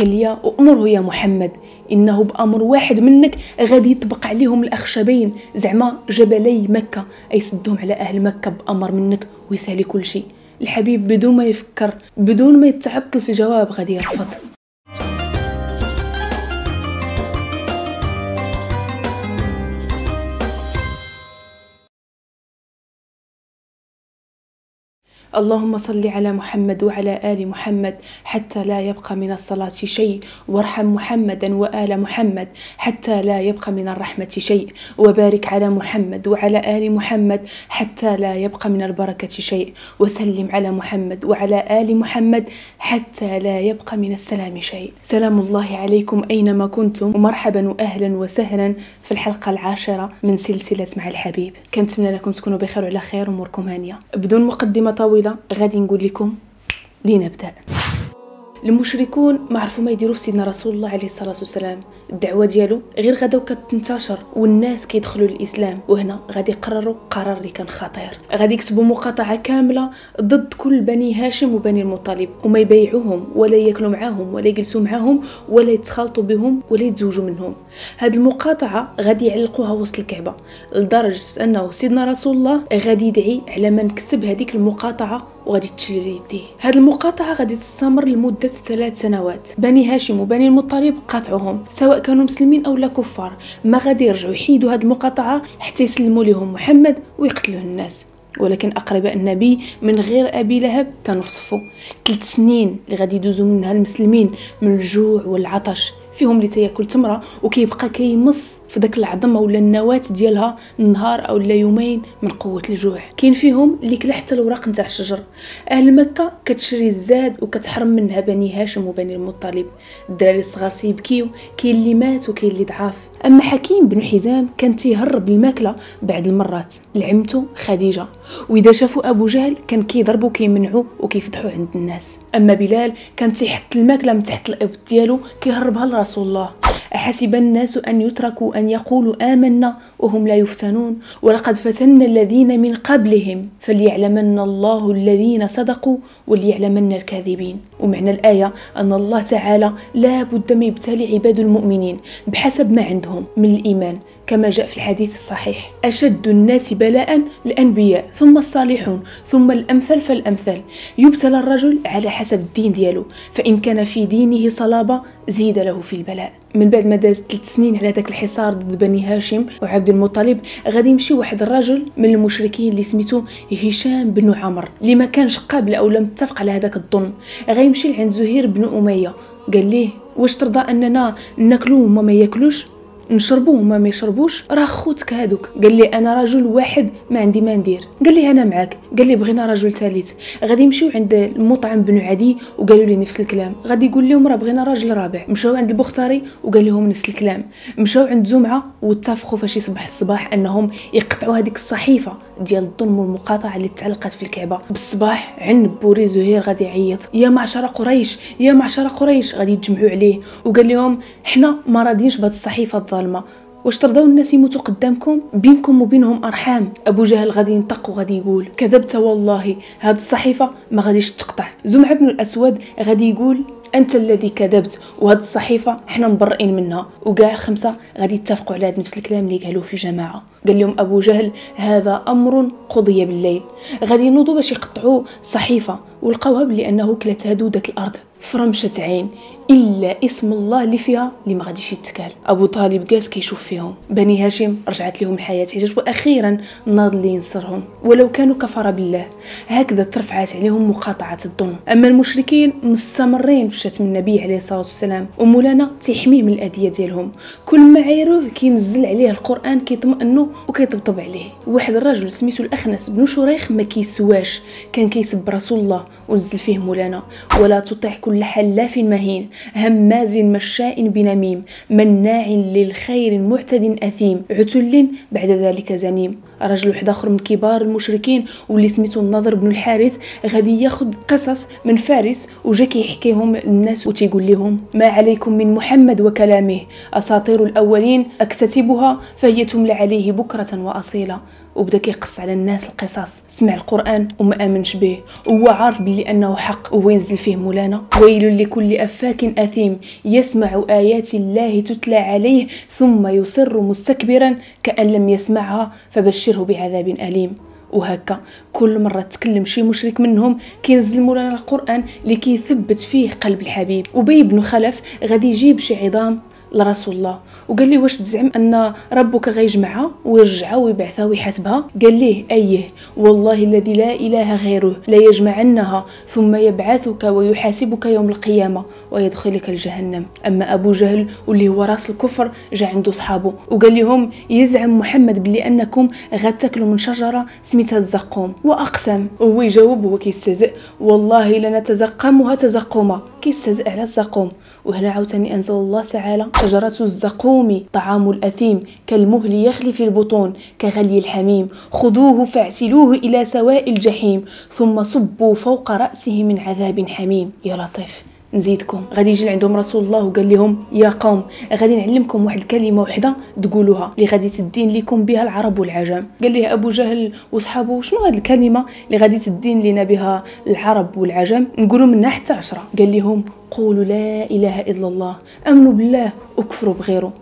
قال لي أمره يا محمد إنه بأمر واحد منك غادي يطبق عليهم الأخشبين زعما جبلي مكة، أي يسدهم على أهل مكة بأمر منك ويسالي كل شيء. الحبيب بدون ما يفكر بدون ما يتعطل في الجواب غادي يرفض. اللهم صل على محمد وعلى آل محمد حتى لا يبقى من الصلاة شيء، وارحم محمدا وآل محمد حتى لا يبقى من الرحمة شيء، وبارك على محمد وعلى آل محمد حتى لا يبقى من البركة شيء، وسلم على محمد وعلى آل محمد حتى لا يبقى من السلام شيء. سلام الله عليكم أينما كنتم، ومرحبا وأهلا وسهلا في الحلقة 10 من سلسلة مع الحبيب. كنتمنى لكم تكونوا بخير وعلى خير واموركم هانية. بدون مقدمة طويلة غادي نقول لكم لنبدأ. المشركون ما عرفوا ما يديروا في سيدنا رسول الله عليه الصلاه والسلام. الدعوه ديالو غير غدا وكتنتشر والناس كيدخلوا للاسلام، وهنا غادي يقرروا قرار اللي كان خطير. غادي يكتبوا مقاطعه كامله ضد كل بني هاشم وبني المطلب، وما يبيعوهم ولا ياكلوا معاهم ولا يجلسوا معاهم ولا يتخالطوا بهم ولا يتزوجوا منهم. هاد المقاطعه غادي يعلقوها وسط الكعبه، لدرجه انه سيدنا رسول الله غادي يدعي على من كتب هذيك المقاطعه وغادي تشل يديه. هاد المقاطعه غادي تستمر لمده 3 سنوات. بني هاشم وبني المطلب قاطعوهم سواء كانوا مسلمين او لا كفار، ما غادي يرجعوا يحيدوا هاد المقاطعه حتى يسلموا لهم محمد ويقتلوا الناس. ولكن اقرباء النبي من غير ابي لهب كانوا في صفو. 3 سنين اللي غادي يدوزوا منها المسلمين من الجوع والعطش، فيهم اللي تياكل تمره وكيبقى كيمص في داك العظمه ولا النواه ديالها نهار او لا يومين من قوه الجوع. كاين فيهم اللي كلا حتى الوراق نتاع الشجر. اهل مكه كتشري الزاد وكتحرم منها بني هاشم وبني المطلب. الدراري الصغار تيبكيو، كاين اللي مات وكاين اللي ضعاف. اما حكيم بن حزام كان تيهرب الماكله بعد المرات لعمته خديجه، واذا شافوا ابو جهل كان كيضربوا كيمنعوا وكيفضحوا عند الناس. اما بلال كان تيحط الماكله من تحت الابط ديالو كيهربها لرسول الله. أحسب الناس أن يتركوا أن يقولوا آمنا وهم لا يفتنون ولقد فتنا الذين من قبلهم فليعلمن الله الذين صدقوا وليعلمن الكاذبين. ومعنى الآية أن الله تعالى لا بد ما يبتلي عباد المؤمنين بحسب ما عندهم من الإيمان، كما جاء في الحديث الصحيح: أشد الناس بلاء الأنبياء ثم الصالحون ثم الأمثل فالأمثل. يبتلى الرجل على حسب الدين ديالو، فإن كان في دينه صلابة زيد له في البلاء. من بعد ما داز 3 سنين على ذاك الحصار ضد بني هاشم وعبد المطلب، غادي يمشي واحد الرجل من المشركين اللي سميتو هشام بن عمرو، اللي ما كانش قابل او لم متفق على هذاك الظن. غيمشي لعند زهير بن أمية، قال ليه: واش ترضى اننا ناكلو وما ما ياكلوش، نشربوه وما ما يشربوش؟ راه خوتك هادوك. قال لي: انا رجل واحد ما عندي ما ندير. قال لي: انا معاك. قال لي: بغينا رجل ثالث. غادي يمشيو عند المطعم بن عدي وقالوا لي نفس الكلام. غادي يقول لهم: راه بغينا راجل رابع. مشاو عند البختاري وقال لهم نفس الكلام. مشاو عند زمعه واتفقوا فاش يصبح الصباح انهم يقطعوا هذيك الصحيفه ديال الظلم والمقاطعه اللي تعلقت في الكعبه. بالصباح عنب بوري زهير غادي يعيط: يا معشر قريش يا معشر قريش. غادي يتجمعوا عليه وقال لهم: حنا ما راضيينش بهذه الصحيفه الظالمه، واش ترضوا الناس يموتوا قدامكم؟ بينكم وبينهم ارحام. ابو جهل غادي ينطق وغادي يقول: كذبت والله، هذه الصحيفه ما غاديش تقطع. زمعه بن الاسود غادي يقول: انت الذي كذبت، وهذه الصحيفه حنا مبرئين منها. وكاع 5 غادي يتفقوا على نفس الكلام اللي قالوه في الجماعه. قال لهم ابو جهل: هذا امر قضي بالليل. غادي ينوضوا باش يقطعوا الصحيفه ولقاوها بلي انه كلاتها دودت الارض فرمشت عين الا اسم الله اللي فيها اللي ما غاديش يتكال. ابو طالب جالس كيشوف فيهم. بني هاشم رجعت لهم الحياه حيت واخيرا ناض اللي ينصرهم ولو كانوا كفر بالله. هكذا ترفعت عليهم مقاطعه الظلم. اما المشركين مستمرين في شتم النبي عليه الصلاه والسلام، ومولانا تيحميه من الاذيه ديالهم. كل ما عيروه كينزل عليه القران كيطمئنوا وكيطبطب عليه. واحد الرجل سميتو الاخنس بن شريخ ما كيسواش، كان كيسب رسول الله ونزل فيه مولانا: ولا تطع كل حلاف مهين هماز مشاء بنميم مناع للخير معتد اثيم عتل بعد ذلك زنيم. رجل واحد اخر من كبار المشركين واللي سميتو النضر بن الحارث غادي ياخذ قصص من فارس وجا كيحكيهم للناس وتيقول لهم: ما عليكم من محمد وكلامه، اساطير الاولين اكتتبها فهي تملى عليه بكره واصيلا. وبدا كيقص على الناس القصص. سمع القرآن وما آمنش به، وهو عارف بلي أنه حق. وهو ينزل فيه مولانا: ويل لكل أفاك أثيم يسمع آيات الله تتلى عليه ثم يصر مستكبرا كأن لم يسمعها فبشره بعذاب أليم. وهكا كل مرة تكلم شي مشرك منهم كينزل مولانا القرآن اللي كيثبت فيه قلب الحبيب. أبي بن خلف غادي يجيب شي عظام لرسول الله وقال لي: واش تزعم ان ربك غيجمعها ويرجعها ويبعثها ويحاسبها؟ قال ليه: ايه والله الذي لا اله غيره لا يجمعنها ثم يبعثك ويحاسبك يوم القيامه ويدخلك الجهنم. اما ابو جهل واللي هو راس الكفر جا عنده صحابه وقال لهم: يزعم محمد بلي انكم غتاكلوا من شجره سميتها الزقوم، واقسم. وهو يجاوب وهو كيستهزئ: والله لنتزقمها تزقما، كيستهزئ على الزقوم. وهنا عاوتاني أنزل الله تعالى: شجرة الزقوم طعام الأثيم كالمهل يغلي في البطون كغلي الحميم خذوه فاعتلوه إلى سواء الجحيم ثم صبوا فوق رأسه من عذاب حميم. يا لطيف نزيدكم. غادي يجي عندهم رسول الله وقال لهم: يا قوم غادي نعلمكم واحد الكلمه وحده تقولوها اللي غادي تدين لكم بها العرب والعجم. قال ليه ابو جهل وصحابه: شنو هذه الكلمه اللي غادي تدين لنا بها العرب والعجم؟ نقولوا منها حتى 10. قال لهم: قولوا لا اله الا الله، امنوا بالله وكفروا بغيره.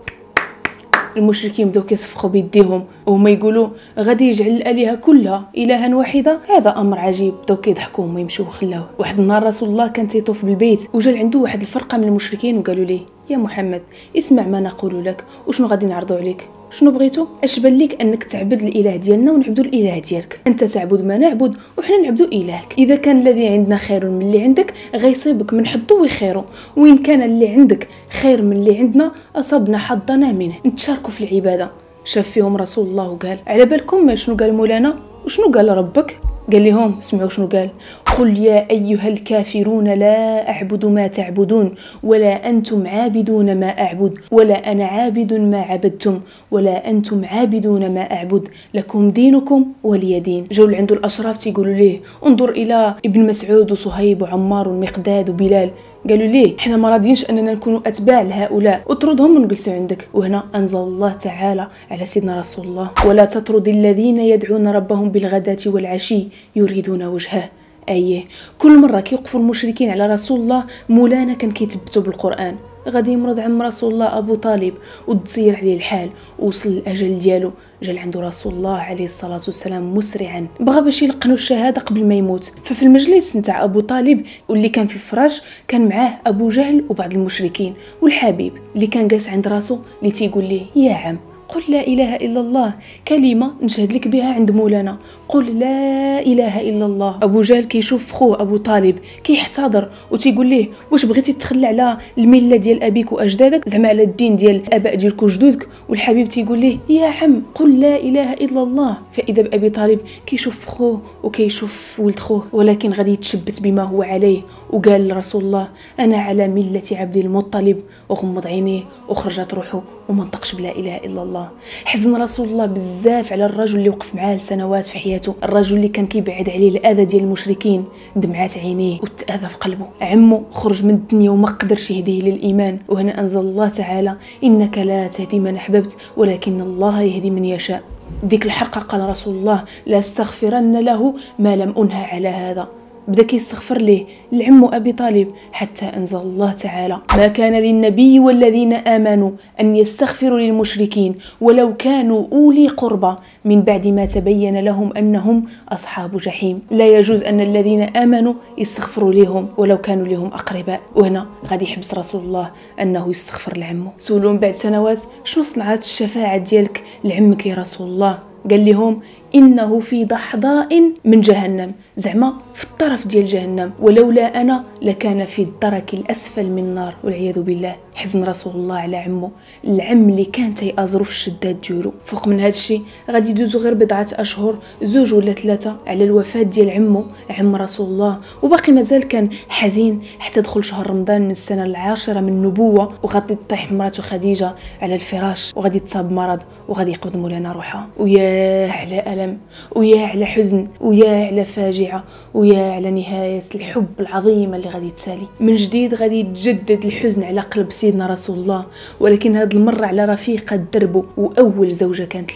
المشركين بداو كيصفقوا بيديهم وهما يقولوا: غادي يجعل الالهه كلها الها واحده، هذا امر عجيب. بداو كيضحكوا وما يمشيو وخلاوه. واحد النهار رسول الله كان تيطوف بالبيت وجا عنده واحد الفرقه من المشركين وقالوا ليه: يا محمد اسمع ما نقول لك، وشنو غادي نعرضوا عليك؟ شنو بغيتو؟ اش بان لك انك تعبد الاله ديالنا ونعبدوا الاله ديالك؟ انت تعبد ما نعبد وحنا نعبدوا الهك. اذا كان الذي عندنا خير من اللي عندك غيصيبك من حظه وخيره، وان كان اللي عندك خير من اللي عندنا اصبنا حظنا منه، نتشاركوا في العباده. شاف فيهم رسول الله وقال: على بالكم شنو قال مولانا وشنو قال ربك؟ قال لهم: اسمعوا شنو قال: قل يا أيها الكافرون لا أعبد ما تعبدون ولا أنتم عابدون ما أعبد ولا أنا عابد ما عبدتم ولا أنتم عابدون ما أعبد لكم دينكم ولي دين. جاو عنده الأشراف تيقولوا ليه: انظر إلى ابن مسعود وصهيب وعمار ومقداد وبلال. قالوا ليه: احنا ما راضيينش اننا نكونوا اتباع لهؤلاء، اطردهم ونجلسوا عندك. وهنا انزل الله تعالى على سيدنا رسول الله: ولا تطرد الذين يدعون ربهم بالغداة والعشي يريدون وجهه. ايه كل مره كيوقفوا المشركين على رسول الله مولانا كان كيتبتوا بالقران. غادي يمرض عم رسول الله ابو طالب وتصير عليه الحال ووصل الاجل ديالو. جا عنده رسول الله عليه الصلاه والسلام مسرعا، بغى باش يلقنوا الشهاده قبل ما يموت. ففي المجلس نتاع ابو طالب واللي كان في الفراش كان معاه ابو جهل وبعض المشركين والحبيب اللي كان جالس عند راسه اللي تيقول ليه: يا عم قل لا اله الا الله، كلمه نشهد لك بها عند مولانا، قل لا اله الا الله. ابو جهل كيشوف خوه ابو طالب كيحتضر وتيقول ليه: واش بغيتي تخلى على المله ديال ابيك واجدادك، زعما على الدين ديال الاباء ديالك وجدودك؟ والحبيب تيقول ليه: يا عم قل لا اله الا الله. فاذا بابي طالب كيشوف خوه وكيشوف ولد خوه ولكن غادي يتشبت بما هو عليه، وقال لرسول الله: انا على مله عبد المطلب، وغمض عينيه وخرجت روحه وما نطقش بلا اله الا الله. حزن رسول الله بزاف على الرجل اللي وقف معاه لسنوات في حياته، الرجل اللي كان كيبعد عليه الاذى ديال المشركين. دمعات عينيه وتاذى في قلبه. عمو خرج من الدنيا وما قدرش يهديه للايمان. وهنا انزل الله تعالى: انك لا تهدي من احببت ولكن الله يهدي من يشاء. ديك الحرقه قال رسول الله: لا استغفرن له ما لم انهى على هذا. بدا كيستغفر ليه لعمو ابي طالب حتى انزل الله تعالى: ما كان للنبي والذين امنوا ان يستغفروا للمشركين ولو كانوا اولي قربى من بعد ما تبين لهم انهم اصحاب جحيم. لا يجوز ان الذين امنوا يستغفروا لهم ولو كانوا لهم اقرباء. وهنا غادي يحبس رسول الله انه يستغفر لعمه. سولوا بعد سنوات: شنو صنعت الشفاعه ديالك لعمك يا رسول الله؟ قال لهم: انه في ضحضاء من جهنم، زعما في الطرف ديال جهنم، ولولا انا لكان في الدرك الاسفل من النار والعياذ بالله. حزن رسول الله على عمه، العم اللي كان تيأزرو في الشدات ديالو. فوق من هذا الشيء غادي يدوزو غير بضعه اشهر، 2 ولا 3 على الوفاه ديال عمه عم رسول الله، وباقي مازال كان حزين حتى دخل شهر رمضان من السنه العاشره من النبوه، وغادي تطيح مراته خديجه على الفراش وغادي تصاب مرض وغادي يقبض مولانا روحها. ويا على ألم، ويا على حزن، ويا على فاجعة، ويا على نهاية الحب العظيمة اللي غادي تسالي. من جديد غادي يتجدد الحزن على قلب سيدنا رسول الله، ولكن هذه المرة على رفيقة دربه وأول زوجة كانت ليه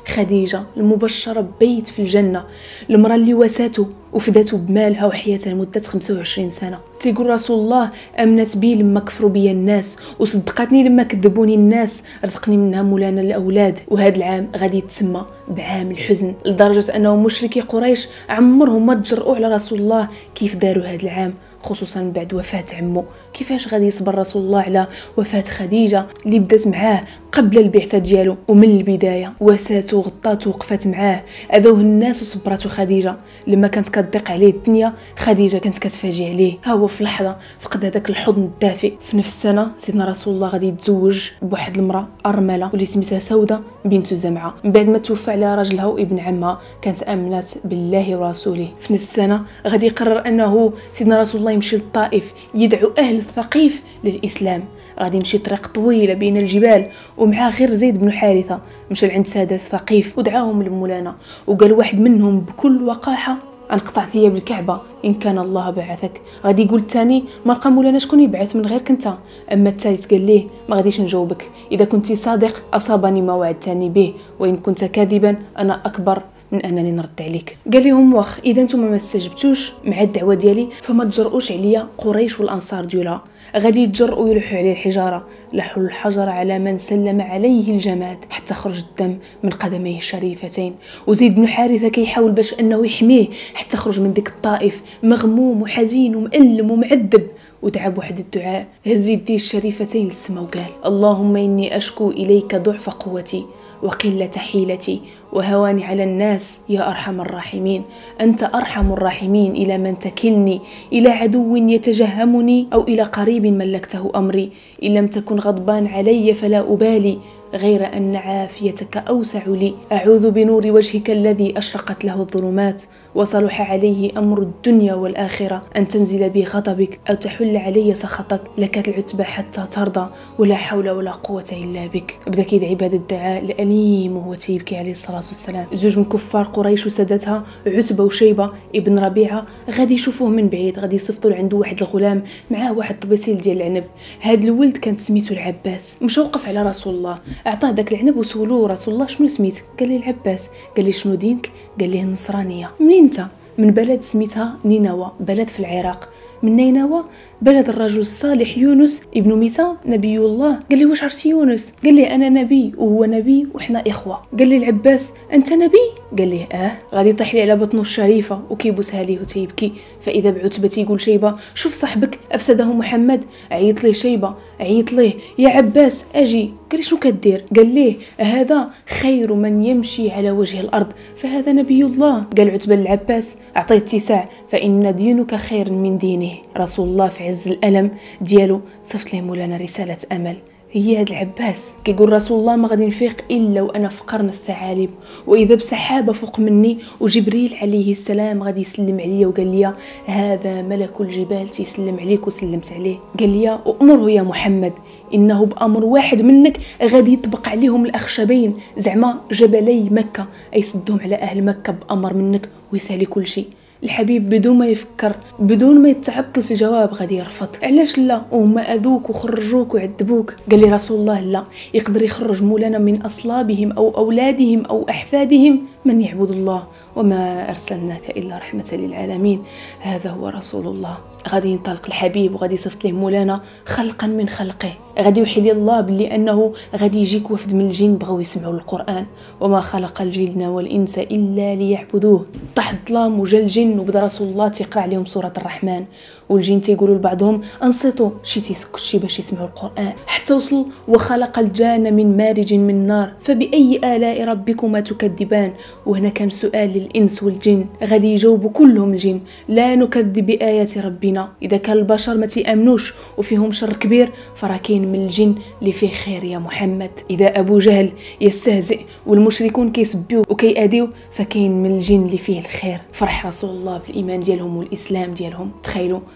خديجة المبشرة ببيت في الجنة، المرأة اللي واساته وفداته بمالها وحياتها لمدة 25 سنة. تيقول رسول الله أمنت بي لما كفروا بي الناس، وصدقتني لما كذبوني الناس، رزقني منها مولانا الأولاد. وهذا العام غادي يتسمى بعام الحزن، لدرجة أنه مشركي قريش عمرهم ما تجرؤوا على رسول الله كيف داروا هذا العام، خصوصا بعد وفاة عمه. كيفاش غادي يصبر رسول الله على وفاة خديجة اللي بدات معاه قبل البعثة ديالو، ومن البداية واساته وغطاته وقفت معاه، أذوه الناس وصبرته خديجة. لما كانت كتضيق عليه الدنيا خديجة كانت كتفاجئ عليه، ها هو في لحظة فقد هذاك الحضن الدافئ. في نفس السنة سيدنا رسول الله غادي يتزوج بواحد المرأة أرملة واللي سميتها سودة بنت زمعة، من بعد ما توفى على راجلها وابن عمها كانت آمنت بالله ورسوله. في نفس السنة غادي يقرر أنه سيدنا رسول الله يمشي للطائف يدعو أهل الثقيف للإسلام. غادي يمشي طريق طويلة بين الجبال ومعاه غير زيد بن حارثة، مشى لعند سادة الثقيف ودعاهم لمولانا، وقال واحد منهم بكل وقاحة انقطع ثياب الكعبة إن كان الله بعثك. غادي يقول الثاني ما لقى مولانا شكون يبعث من غيرك انت. اما الثالث قال ليه ما غاديش نجاوبك، اذا كنت صادق اصابني ما وعدتني به، وان كنت كاذبا انا اكبر من انني نرد عليك. قال لهم واخ اذا نتوما ما استجبتوش مع الدعوه ديالي فما تجرؤوش عليا قريش والانصار ديالها، غادي يتجرؤوا يلوحوا عليه الحجاره. لحوا الحجر على من سلم عليه الجماد حتى خرج الدم من قدميه الشريفتين. وزيد بن حارثه كيحاول باش انه يحميه حتى خرج من ديك الطائف مغموم وحزين ومؤلم ومعذب، ودعا بواحد الدعاء، هز يديه الشريفتين للسما وقال اللهم إني أشكو إليك ضعف قوتي وقلة حيلتي وهواني على الناس يا أرحم الراحمين. أنت أرحم الراحمين، إلى من تكلني؟ إلى عدو يتجهمني أو إلى قريب ملكته أمري؟ إن لم تكن غضبان علي فلا أبالي، غير أن عافيتك أوسع لي. أعوذ بنور وجهك الذي أشرقت له الظلمات وصلح عليه أمر الدنيا والآخرة أن تنزل بي غضبك أو تحل علي سخطك، لك العتبى حتى ترضى ولا حول ولا قوة إلا بك. بدأ كيدعي بهذا الدعاء الأليم وهو تيبكي عليه الصلاة والسلام. زوج من كفار قريش وسادتها عتبة وشيبة ابن ربيعة غادي يشوفوه من بعيد، غادي يصيفطوا عنده واحد الغلام معاه واحد الطبيسيل ديال العنب. هاد الولد كانت سميتو العباس. مشى وقف على رسول الله، أعطاه داك العنب وسولوه رسول الله شنو سميتك؟ قال لي العباس. قال لي شنو دينك؟ قال لي النصرانية. منين انت؟ من بلد سميتها نينوى، بلد في العراق. من نينوى بلد الرجل الصالح يونس ابن ميتى نبي الله. قال لي واش عرفتي يونس؟ قال لي انا نبي وهو نبي وحنا اخوه. قال لي العباس انت نبي؟ قال لي غادي يطيح لي على بطنه الشريفه وكيبوسها ليه وتيبكي. فاذا بعتبه تيقول شيبه شوف صاحبك افسده محمد. عيط ليه شيبه، عيط ليه يا عباس اجي. قال لي شنو كدير؟ قال ليه هذا خير من يمشي على وجه الارض فهذا نبي الله. قال عتبه للعباس اعطيه اتساع فان دينك خير من دينه. رسول الله في عز الألم ديالو صفت ليه مولانا رسالة أمل، هي هاد العباس. كيقول رسول الله ما غادي نفيق إلا وأنا في قرن الثعالب، وإذا بسحابة فوق مني وجبريل عليه السلام غادي يسلم عليا وقال لي هذا ملك الجبال تيسلم عليك وسلمت عليه. قال لي أمره يا محمد إنه بأمر واحد منك غادي يطبق عليهم الأخشبين، زعما جبلي مكة، أي صدهم على أهل مكة بأمر منك ويسالي كل شيء. الحبيب بدون ما يفكر بدون ما يتعطل في الجواب غادي يرفض. علاش لا؟ وهما اذوك وخرجوك وعذبوك. قال لي رسول الله لا، يقدر يخرج مولانا من اصلابهم او اولادهم او احفادهم من يعبد الله وما ارسلناك الا رحمه للعالمين. هذا هو رسول الله. غادي ينطلق الحبيب وغادي يصيفط ليه مولانا خلقا من خلقه. غادي يوحي لي الله بلي انه غادي يجيك وفد من الجن بغاو يسمعوا القران، وما خلق الجن والانس الا ليعبدوه. طاح الظلام وجا الجن وبدا رسول الله تيقرا عليهم سوره الرحمن، والجن تيقولوا لبعضهم انصتوا شي تيسكت شي باش يسمعوا القران، حتى وصل وخلق الجان من مارج من نار فبأي آلاء ربكما تكذبان. وهنا كان سؤال للإنس والجن، غادي يجاوبوا كلهم الجن لا نكذب بآيات ربنا. إذا كان البشر ما تيأمنوش وفيهم شر كبير فراه كاين من الجن اللي فيه خير يا محمد. إذا أبو جهل يستهزئ والمشركون كيسبيو وكيأذيو فكاين من الجن اللي فيه الخير. فرح رسول الله بالإيمان ديالهم والإسلام ديالهم. تخيلوا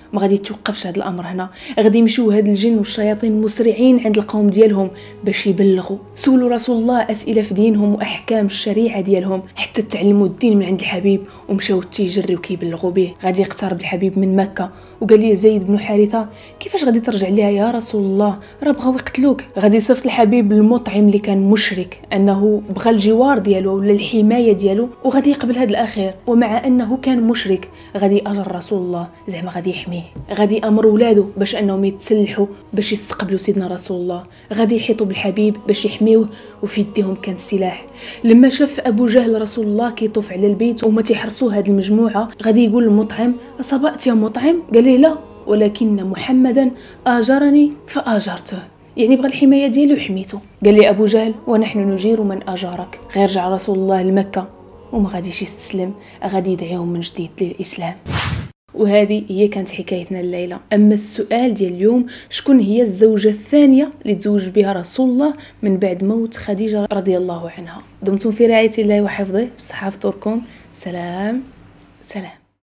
ما غادي يتوقفش هذا الامر هنا، غادي يمشيو هاد الجن والشياطين مسرعين عند القوم ديالهم باش يبلغوا. سولوا رسول الله اسئله في دينهم واحكام الشريعه ديالهم حتى تعلموا الدين من عند الحبيب ومشاو تيجريو كيبلغوا به. غادي يقترب الحبيب من مكه وقال لي زيد بن حارثه كيفاش غادي ترجع ليها يا رسول الله، راه بغاو يقتلوك. غادي يصيفط الحبيب المطعم اللي كان مشرك انه بغى الجوار ديالو ولا الحمايه ديالو وغادي يقبل هذا الاخير، ومع انه كان مشرك غادي اجر رسول الله زعما غادي يحميه. غادي امر ولادو باش انهم يتسلحوا باش يستقبلوا سيدنا رسول الله، غادي يحيطوا بالحبيب باش يحميوه وفي يديهم كان السلاح. لما شاف ابو جهل رسول الله كيطوف على البيت وما تيحرسوا هاد المجموعه غادي يقول المطعم اصبأت يا مطعم؟ قال لي لا ولكن محمدا اجرني فاجرته، يعني بغى الحمايه ديالو وحميته. قال لي ابو جهل ونحن نجير من اجارك. غير رجع رسول الله لمكه وما غاديش يستسلم، غادي يدعيهم من جديد للاسلام. وهذه هي كانت حكايتنا الليله. اما السؤال ديال اليوم، شكون هي الزوجه الثانيه اللي تزوج بها رسول الله من بعد موت خديجه رضي الله عنها؟ دمتم في رعايه الله وحفظه، بصحه فطوركم، سلام.